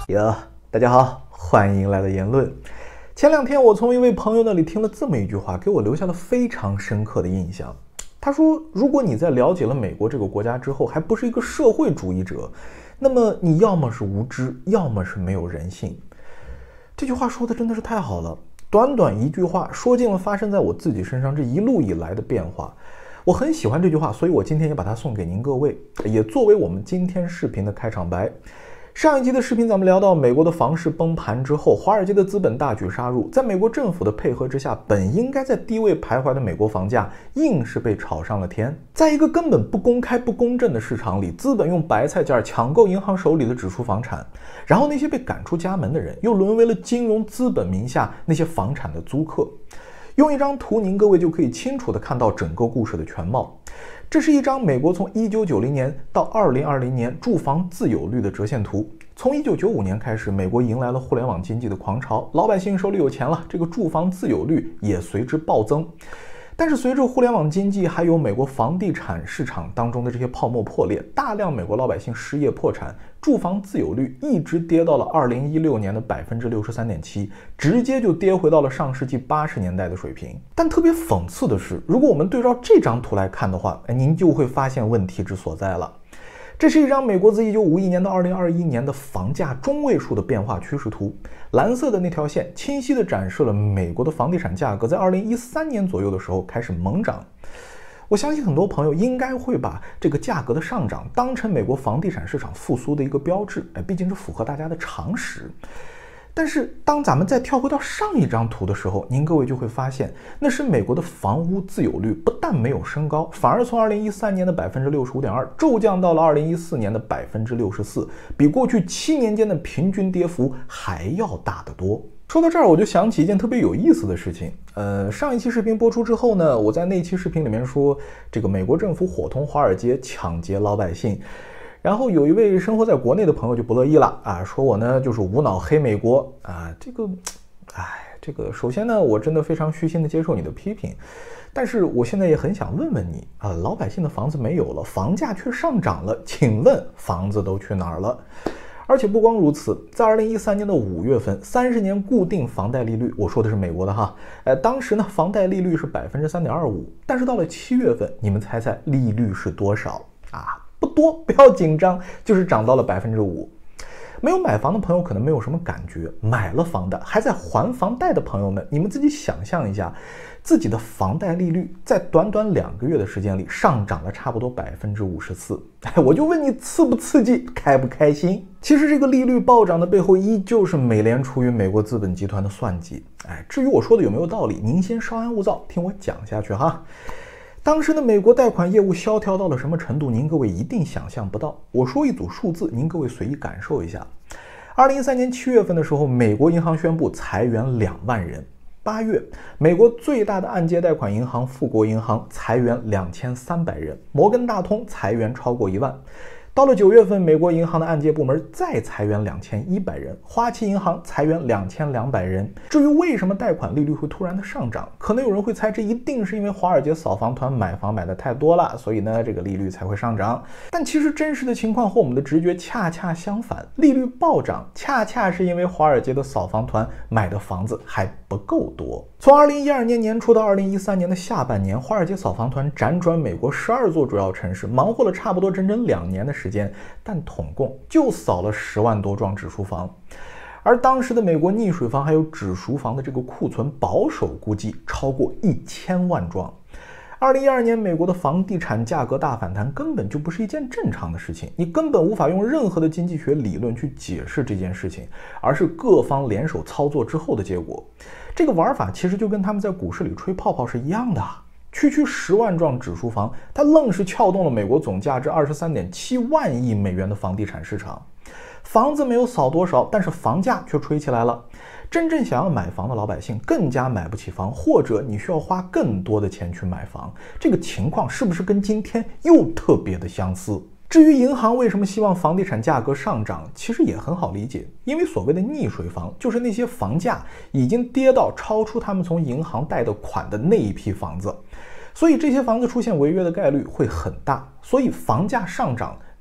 哟，大家好，欢迎来到言论。前两天我从一位朋友那里听了这么一句话，给我留下了非常深刻的印象。他说，如果你在了解了美国这个国家之后还不是一个社会主义者，那么你要么是无知，要么是没有人性。这句话说的真的是太好了，短短一句话说尽了发生在我自己身上这一路以来的变化。我很喜欢这句话，所以我今天也把它送给您各位，也作为我们今天视频的开场白。上一集的视频咱们聊到美国的房市崩盘之后，华尔街的资本大举杀入，在美国政府的配合之下，本应该在低位徘徊的美国房价硬是被炒上了天。在一个根本不公开不公正的市场里，资本用白菜价抢购银行手里的指数房产，然后那些被赶出家门的人又沦为了金融资本名下那些房产的租客。用一张图，您各位就可以清楚地看到整个故事的全貌。这是一张美国从1990年到2020年住房自有率的折线图。从1995年开始，美国迎来了互联网经济的狂潮，老百姓手里有钱了，这个住房自有率也随之暴增。但是随着互联网经济还有美国房地产市场当中的这些泡沫破裂，大量美国老百姓失业破产，住房自有率一直跌到了2016年的 63.7%， 直接就跌回到了上世纪80年代的水平。但特别讽刺的是，如果我们对照这张图来看的话，您就会发现问题之所在了。这是一张美国自1951年到2021年的房价中位数的变化趋势图，蓝色的那条线清晰地展示了美国的房地产价格在2013年左右的时候开始猛涨。我相信很多朋友应该会把这个价格的上涨当成美国房地产市场复苏的一个标志，毕竟是符合大家的常识。但是当咱们再跳回到上一张图的时候，您各位就会发现，那是美国的房屋自有率不但没有升高，反而从2013年的 65.2% 骤降到了2014年的 64%， 比过去7年间的平均跌幅还要大得多。说到这儿，我就想起一件特别有意思的事情。上一期视频播出之后呢，我在那期视频里面说，这个美国政府伙同华尔街抢劫老百姓。然后有一位生活在国内的朋友就不乐意了啊，说我呢就是无脑黑美国啊，这个首先呢，我真的非常虚心的接受你的批评，但是我现在也很想问问你啊，老百姓的房子没有了，房价却上涨了，请问房子都去哪儿了？而且不光如此，在2013年的5月份，30年固定房贷利率，我说的是美国的哈，当时呢房贷利率是 3.25%， 但是到了7月份，你们猜猜利率是多少啊？不多，不要紧张，就是涨到了 5%。 没有买房的朋友可能没有什么感觉，买了房的还在还房贷的朋友们，你们自己想象一下，自己的房贷利率在短短2个月的时间里上涨了差不多 54%。 我就问你，刺不刺激，开不开心？其实这个利率暴涨的背后依旧是美联储与美国资本集团的算计。至于我说的有没有道理，您先稍安勿躁，听我讲下去哈。当时的美国贷款业务萧条到了什么程度，您各位一定想象不到。我说一组数字，您各位随意感受一下。2013年7月份的时候，美国银行宣布裁员2万人。8月，美国最大的按揭贷款银行富国银行裁员2300人，摩根大通裁员超过1万。到了9月份，美国银行的按揭部门再裁员2100人，花旗银行裁员2200人。至于为什么贷款利率会突然的上涨，可能有人会猜，这一定是因为华尔街扫房团买房买的太多了，所以呢这个利率才会上涨。但其实真实的情况和我们的直觉恰恰相反，利率暴涨恰恰是因为华尔街的扫房团买的房子还不够多。从2012年年初到2013年的下半年，华尔街扫房团辗转美国12座主要城市，忙活了差不多整整2年的时间，但统共就扫了10万多幢指数房。而当时的美国逆水房还有指数房的这个库存，保守估计超过1000万幢。2012年美国的房地产价格大反弹根本就不是一件正常的事情，你根本无法用任何的经济学理论去解释这件事情，而是各方联手操作之后的结果。这个玩法其实就跟他们在股市里吹泡泡是一样的，区10万幢指数房，它愣是撬动了美国总价值23.7万亿美元的房地产市场。房子没有扫多少，但是房价却吹起来了。真正想要买房的老百姓更加买不起房，或者你需要花更多的钱去买房，这个情况是不是跟今天又特别的相似？至于银行为什么希望房地产价格上涨，其实也很好理解，因为所谓的逆水房就是那些房价已经跌到超出他们从银行贷的款的那一批房子，所以这些房子出现违约的概率会很大，所以房价上涨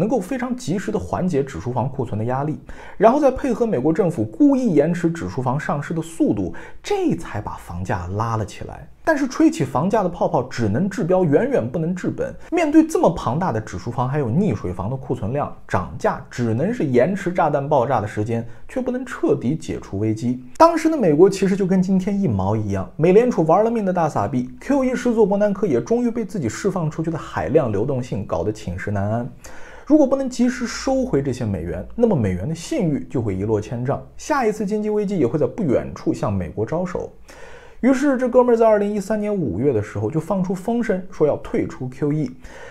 能够非常及时的缓解指数房库存的压力，然后再配合美国政府故意延迟指数房上市的速度，这才把房价拉了起来。但是吹起房价的泡泡只能治标，远远不能治本。面对这么庞大的指数房还有逆水房的库存量，涨价只能是延迟炸弹爆炸的时间，却不能彻底解除危机。当时的美国其实就跟今天一毛一样，美联储玩了命的大撒币， QE 始作伯南克也终于被自己释放出去的海量流动性搞得寝食难安。如果不能及时收回这些美元，那么美元的信誉就会一落千丈，下一次经济危机也会在不远处向美国招手。于是这哥们儿在2013年5月的时候就放出风声，说要退出 QE，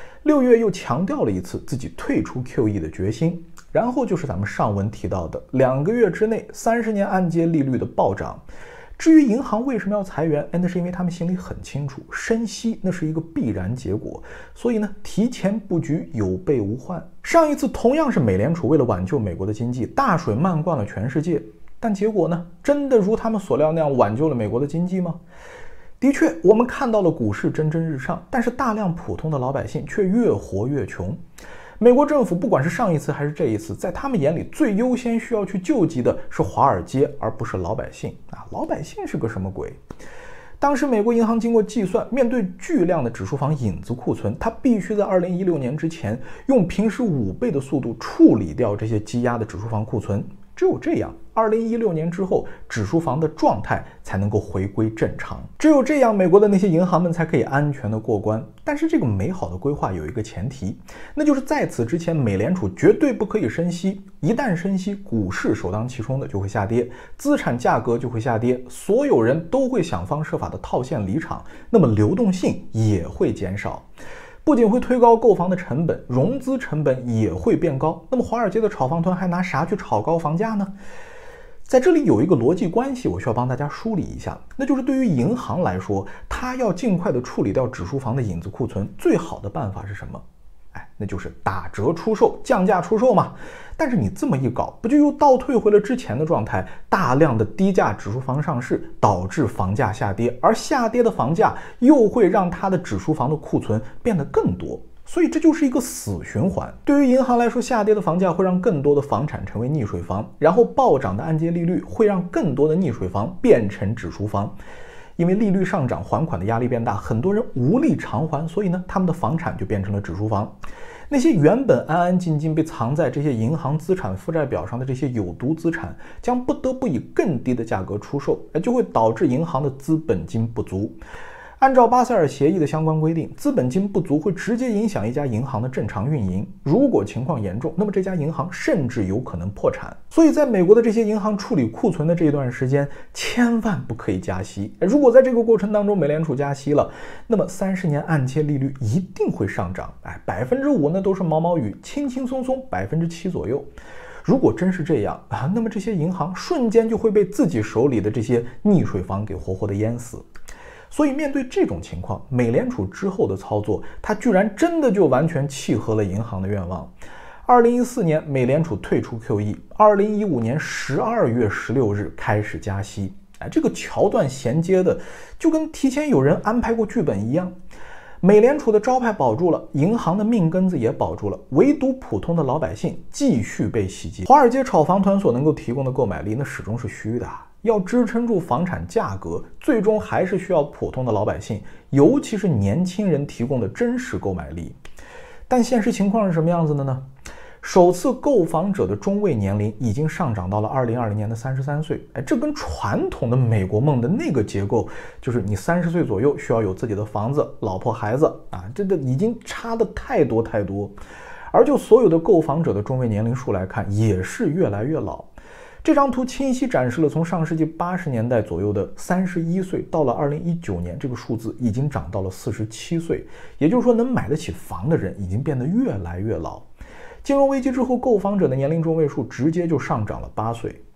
6月又强调了一次自己退出 QE 的决心。然后就是咱们上文提到的2个月之内30年按揭利率的暴涨。至于银行为什么要裁员，那是因为他们心里很清楚，升息那是一个必然结果，所以呢，提前布局有备无患。上一次同样是美联储为了挽救美国的经济，大水漫灌了全世界，但结果呢，真的如他们所料那样挽救了美国的经济吗？的确，我们看到了股市蒸蒸日上，但是大量普通的老百姓却越活越穷。美国政府不管是上一次还是这一次，在他们眼里最优先需要去救济的是华尔街，而不是老百姓啊！老百姓是个什么鬼？当时美国银行经过计算，面对巨量的指数房影子库存，它必须在2016年之前用平时5倍的速度处理掉这些积压的指数房库存。只有这样，2016年之后，指数房的状态才能够回归正常。只有这样，美国的那些银行们才可以安全的过关。但是这个美好的规划有一个前提，那就是在此之前，美联储绝对不可以升息。一旦升息，股市首当其冲的就会下跌，资产价格就会下跌，所有人都会想方设法的套现离场，那么流动性也会减少。不仅会推高购房的成本，融资成本也会变高。那么华尔街的炒房团还拿啥去炒高房价呢？在这里有一个逻辑关系，我需要帮大家梳理一下，那就是对于银行来说，它要尽快的处理掉指数房的影子库存，最好的办法是什么？那就是打折出售，降价出售嘛。但是你这么一搞，不就又倒退回了之前的状态？大量的低价指数房上市，导致房价下跌，而下跌的房价又会让它的指数房的库存变得更多。所以这就是一个死循环。对于银行来说，下跌的房价会让更多的房产成为逆水房，然后暴涨的按揭利率会让更多的逆水房变成指数房。因为利率上涨，还款的压力变大，很多人无力偿还，所以呢，他们的房产就变成了指数房。那些原本安安静静被藏在这些银行资产负债表上的这些有毒资产，将不得不以更低的价格出售，就会导致银行的资本金不足。按照巴塞尔协议的相关规定，资本金不足会直接影响一家银行的正常运营。如果情况严重，那么这家银行甚至有可能破产。所以在美国的这些银行处理库存的这一段时间，千万不可以加息。如果在这个过程当中美联储加息了，那么30年按揭利率一定会上涨，5%那都是毛毛雨，轻轻松松7%左右。如果真是这样那么这些银行瞬间就会被自己手里的这些逆水房给活活的淹死。所以面对这种情况，美联储之后的操作，它居然真的就完全契合了银行的愿望。2014年美联储退出 QE，2015年12月16日开始加息。这个桥段衔接的就跟提前有人安排过剧本一样。美联储的招牌保住了，银行的命根子也保住了，唯独普通的老百姓继续被袭击。华尔街炒房团所能够提供的购买力，那始终是虚的。要支撑住房产价格，最终还是需要普通的老百姓，尤其是年轻人提供的真实购买力。但现实情况是什么样子的呢？首次购房者的中位年龄已经上涨到了2020年的33岁。这跟传统的美国梦的那个结构，就是你30岁左右需要有自己的房子、老婆、孩子这个已经差的太多太多。而就所有的购房者的中位年龄数来看，也是越来越老。这张图清晰展示了从上世纪80年代左右的31岁，到了2019年，这个数字已经涨到了47岁。也就是说，能买得起房的人已经变得越来越老。金融危机之后，购房者的年龄中位数直接就上涨了8岁。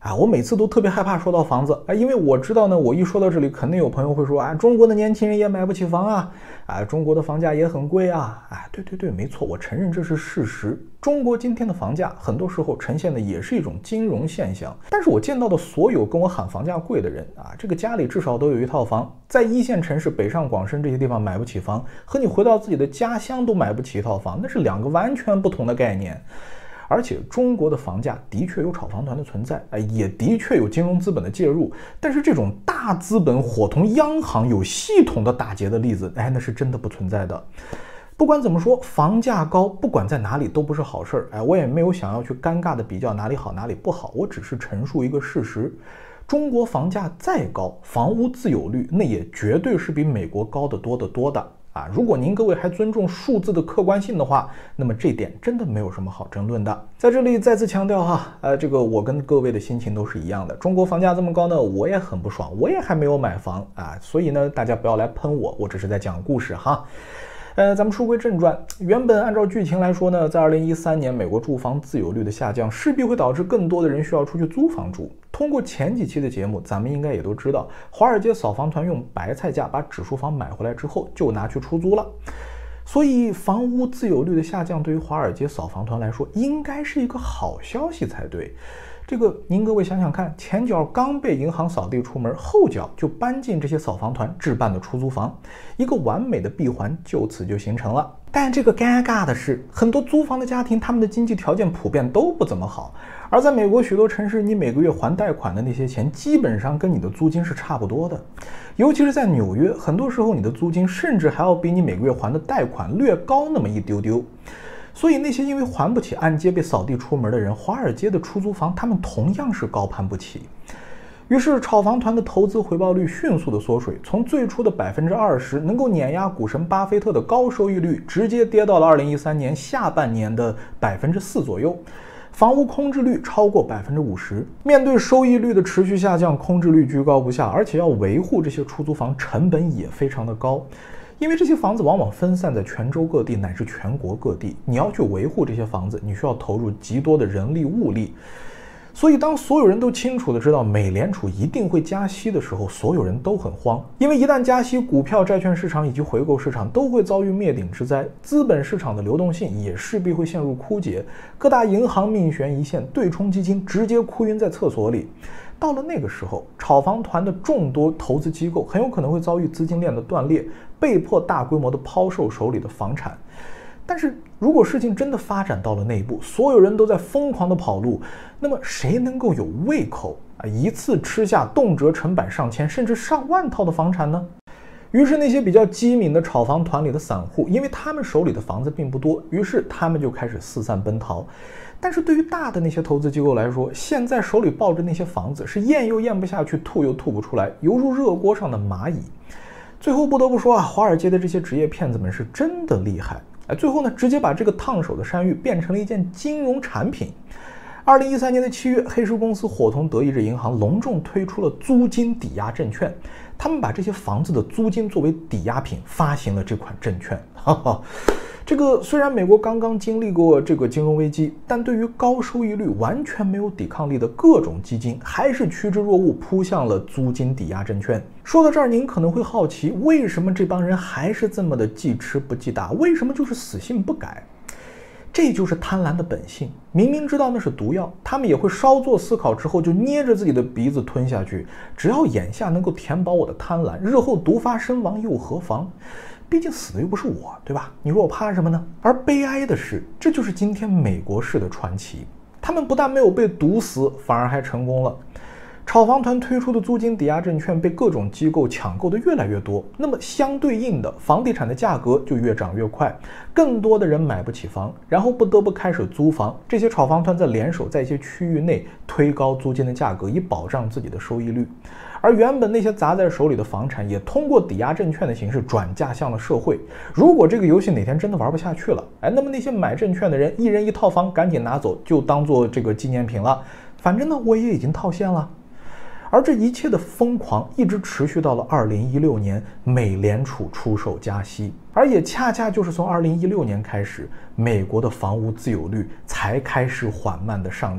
我每次都特别害怕说到房子，因为我知道呢，我一说到这里，肯定有朋友会说中国的年轻人也买不起房中国的房价也很贵对，没错，我承认这是事实。中国今天的房价很多时候呈现的也是一种金融现象，但是我见到的所有跟我喊房价贵的人这个家里至少都有一套房，在一线城市北上广深这些地方买不起房，和你回到自己的家乡都买不起一套房，那是两个完全不同的概念。而且中国的房价的确有炒房团的存在，也的确有金融资本的介入，但是这种大资本伙同央行有系统的打劫的例子，那是真的不存在的。不管怎么说，房价高不管在哪里都不是好事儿，我也没有想要去尴尬的比较哪里好哪里不好，我只是陈述一个事实。中国房价再高，房屋自有率那也绝对是比美国高得多得多的。如果您各位还尊重数字的客观性的话，那么这点真的没有什么好争论的。在这里再次强调这个我跟各位的心情都是一样的。中国房价这么高呢，我也很不爽，我也还没有买房所以呢，大家不要来喷我，我只是在讲故事咱们书归正传，原本按照剧情来说呢，在2013年，美国住房自有率的下降势必会导致更多的人需要出去租房住。通过前几期的节目，咱们应该也都知道，华尔街扫房团用白菜价把指数房买回来之后，就拿去出租了。所以房屋自有率的下降对于华尔街扫房团来说，应该是一个好消息才对。这个您各位想想看，前脚刚被银行扫地出门，后脚就搬进这些扫房团置办的出租房，一个完美的闭环就此就形成了。但这个尴尬的是，很多租房的家庭，他们的经济条件普遍都不怎么好，而在美国许多城市，你每个月还贷款的那些钱，基本上跟你的租金是差不多的。尤其是在纽约，很多时候你的租金甚至还要比你每个月还的贷款略高那么一丢丢。所以那些因为还不起按揭被扫地出门的人，华尔街的出租房他们同样是高攀不起。于是炒房团的投资回报率迅速的缩水，从最初的20%能够碾压股神巴菲特的高收益率，直接跌到了2013年下半年的4%左右。房屋空置率超过50%，面对收益率的持续下降，空置率居高不下，而且要维护这些出租房成本也非常的高。因为这些房子往往分散在全州各地乃至全国各地，你要去维护这些房子，你需要投入极多的人力物力。所以当所有人都清楚的知道美联储一定会加息的时候，所有人都很慌，因为一旦加息，股票、债券市场以及回购市场都会遭遇灭顶之灾，资本市场的流动性也势必会陷入枯竭，各大银行命悬一线，对冲基金直接哭晕在厕所里。到了那个时候，炒房团的众多投资机构很有可能会遭遇资金链的断裂，被迫大规模的抛售手里的房产。但是如果事情真的发展到了那一步，所有人都在疯狂的跑路，那么谁能够有胃口一次吃下动辄成百上千甚至上万套的房产呢？于是那些比较机敏的炒房团里的散户，因为他们手里的房子并不多，于是他们就开始四散奔逃。但是对于大的那些投资机构来说，现在手里抱着那些房子是咽又咽不下去，吐又吐不出来，犹如热锅上的蚂蚁。最后不得不说华尔街的这些职业骗子们是真的厉害。最后呢，直接把这个烫手的山芋变成了一件金融产品。2013年的7月，黑石公司伙同德意志银行隆重推出了租金抵押证券，他们把这些房子的租金作为抵押品发行了这款证券。这个虽然美国刚刚经历过这个金融危机，但对于高收益率完全没有抵抗力的各种基金，还是趋之若鹜扑向了租金抵押证券。说到这儿，您可能会好奇，为什么这帮人还是这么的记吃不记打？为什么就是死性不改？这就是贪婪的本性，明明知道那是毒药，他们也会稍作思考之后就捏着自己的鼻子吞下去，只要眼下能够填饱我的贪婪，日后毒发身亡又何妨？毕竟死的又不是我，对吧？你说我怕什么呢？而悲哀的是，这就是今天美国式的传奇，他们不但没有被毒死，反而还成功了。炒房团推出的租金抵押证券被各种机构抢购的越来越多，那么相对应的房地产的价格就越涨越快，更多的人买不起房，然后不得不开始租房。这些炒房团在联手在一些区域内推高租金的价格，以保障自己的收益率。而原本那些砸在手里的房产也通过抵押证券的形式转嫁向了社会。如果这个游戏哪天真的玩不下去了，那么那些买证券的人一人一套房赶紧拿走，就当做这个纪念品了，反正呢我也已经套现了。而这一切的疯狂一直持续到了2016年，美联储出手加息，而也恰恰就是从2016年开始，美国的房屋自有率才开始缓慢的上涨。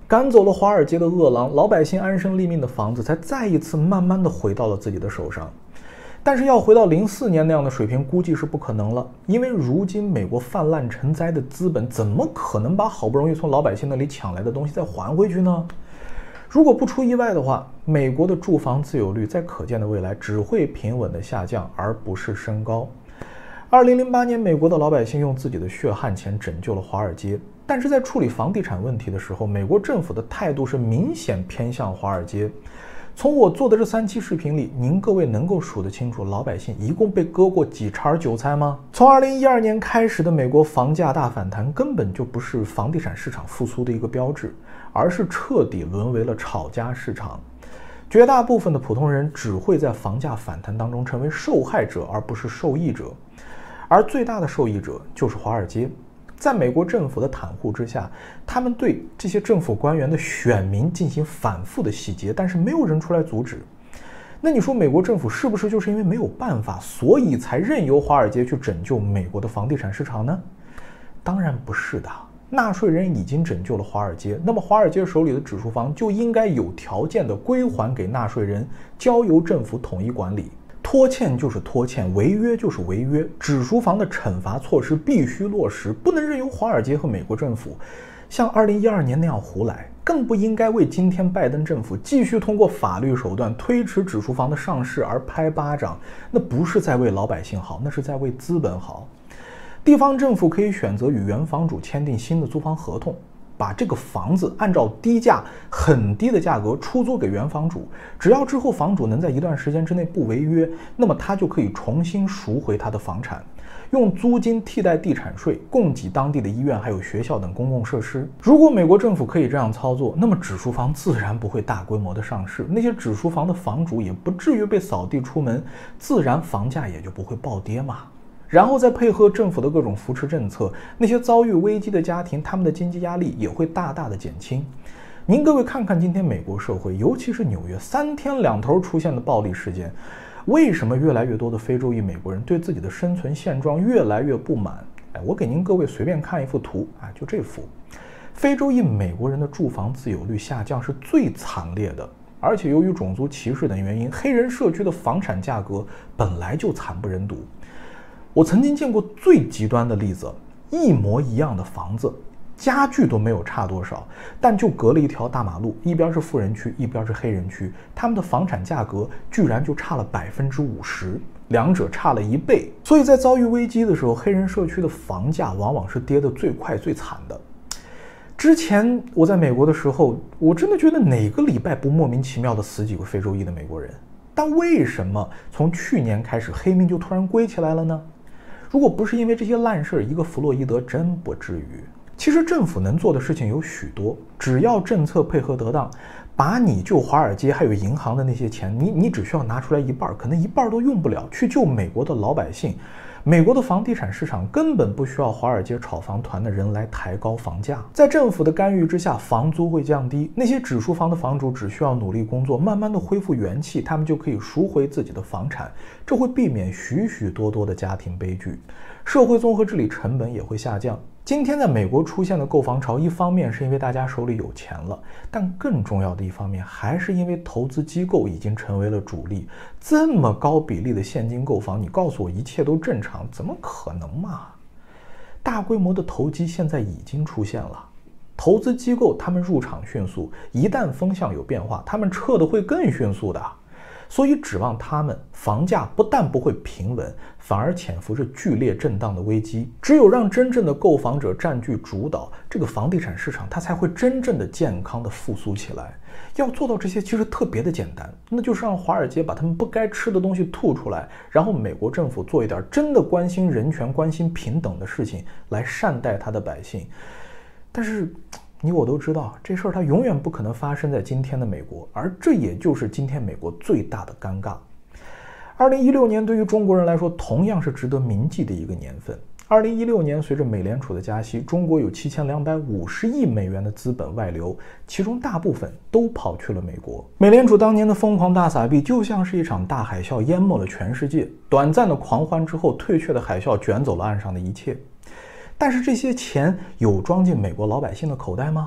赶走了华尔街的恶狼，老百姓安身立命的房子才再一次慢慢的回到了自己的手上。但是要回到04年那样的水平，估计是不可能了，因为如今美国泛滥成灾的资本怎么可能把好不容易从老百姓那里抢来的东西再还回去呢？如果不出意外的话，美国的住房自有率在可见的未来只会平稳的下降，而不是升高。2008年，美国的老百姓用自己的血汗钱拯救了华尔街，但是在处理房地产问题的时候，美国政府的态度是明显偏向华尔街。从我做的这3期视频里，您各位能够数得清楚老百姓一共被割过几茬韭菜吗？从2012年开始的美国房价大反弹根本就不是房地产市场复苏的一个标志，而是彻底沦为了炒家市场。绝大部分的普通人只会在房价反弹当中成为受害者，而不是受益者，而最大的受益者就是华尔街。在美国政府的袒护之下，他们对这些政府官员的选民进行反复的洗劫，但是没有人出来阻止。那你说美国政府是不是就是因为没有办法，所以才任由华尔街去拯救美国的房地产市场呢？当然不是的，纳税人已经拯救了华尔街，那么华尔街手里的指数房就应该有条件的归还给纳税人，交由政府统一管理。拖欠就是拖欠，违约就是违约，指数房的惩罚措施必须落实，不能任由华尔街和美国政府像2012年那样胡来，更不应该为今天拜登政府继续通过法律手段推迟指数房的上市而拍巴掌。那不是在为老百姓好，那是在为资本好。地方政府可以选择与原房主签订新的租房合同，把这个房子按照低价、很低的价格出租给原房主，只要之后房主能在一段时间之内不违约，那么他就可以重新赎回他的房产，用租金替代地产税，供给当地的医院还有学校等公共设施。如果美国政府可以这样操作，那么指数房自然不会大规模的上市，那些指数房的房主也不至于被扫地出门，自然房价也就不会暴跌嘛。然后再配合政府的各种扶持政策，那些遭遇危机的家庭，他们的经济压力也会大大的减轻。您各位看看今天美国社会，尤其是纽约3天2头出现的暴力事件，为什么越来越多的非洲裔美国人对自己的生存现状越来越不满？我给您各位随便看一幅图啊，就这幅，非洲裔美国人的住房自有率下降是最惨烈的，而且由于种族歧视等原因，黑人社区的房产价格本来就惨不忍睹。我曾经见过最极端的例子，一模一样的房子，家具都没有差多少，但就隔了一条大马路，一边是富人区，一边是黑人区，他们的房产价格居然就差了50%，两者差了1倍。所以在遭遇危机的时候，黑人社区的房价往往是跌得最快最惨的。之前我在美国的时候，我真的觉得哪个礼拜不莫名其妙的死几个非洲裔的美国人，但为什么从去年开始黑命就突然归起来了呢？如果不是因为这些烂事，一个弗洛伊德真不至于。其实政府能做的事情有许多，只要政策配合得当，把你救华尔街还有银行的那些钱，你只需要拿出来一半，可能一半都用不了，去救美国的老百姓。美国的房地产市场根本不需要华尔街炒房团的人来抬高房价，在政府的干预之下，房租会降低，那些指数房的房主只需要努力工作，慢慢的恢复元气，他们就可以赎回自己的房产，这会避免许许多多的家庭悲剧，社会综合治理成本也会下降。今天在美国出现的购房潮，一方面是因为大家手里有钱了，但更重要的一方面还是因为投资机构已经成为了主力。这么高比例的现金购房，你告诉我一切都正常，怎么可能嘛？大规模的投机现在已经出现了，投资机构他们入场迅速，一旦风向有变化，他们撤的会更迅速的。所以指望他们，房价不但不会平稳，反而潜伏着剧烈震荡的危机。只有让真正的购房者占据主导，这个房地产市场它才会真正的健康的复苏起来。要做到这些其实特别的简单，那就是让华尔街把他们不该吃的东西吐出来，然后美国政府做一点真的关心人权、关心平等的事情，来善待他的百姓。但是你我都知道，这事儿它永远不可能发生在今天的美国，而这也就是今天美国最大的尴尬。2016年对于中国人来说同样是值得铭记的一个年份。2016年随着美联储的加息，中国有7250亿美元的资本外流，其中大部分都跑去了美国。美联储当年的疯狂大撒币就像是一场大海啸，淹没了全世界。短暂的狂欢之后，退却的海啸卷走了岸上的一切。但是这些钱有装进美国老百姓的口袋吗？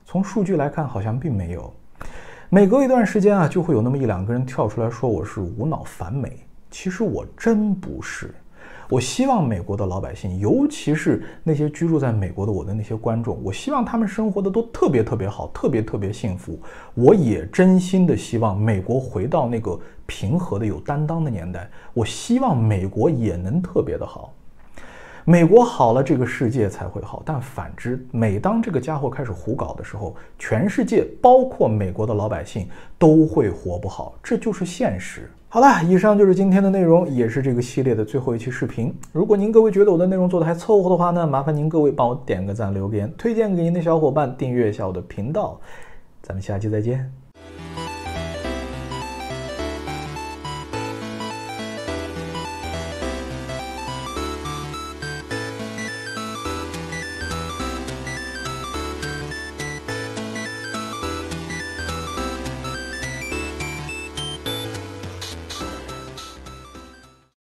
从数据来看，好像并没有。每隔一段时间啊，就会有那么一两个人跳出来说我是无脑反美。其实我真不是。我希望美国的老百姓，尤其是那些居住在美国的我的那些观众，我希望他们生活的都特别特别好，特别特别幸福。我也真心的希望美国回到那个平和的有担当的年代。我希望美国也能特别的好。美国好了，这个世界才会好。但反之，每当这个家伙开始胡搞的时候，全世界包括美国的老百姓都会活不好，这就是现实。好了，以上就是今天的内容，也是这个系列的最后一期视频。如果您各位觉得我的内容做得还凑合的话呢，麻烦您各位帮我点个赞、留个言，推荐给您的小伙伴，订阅一下我的频道。咱们下期再见。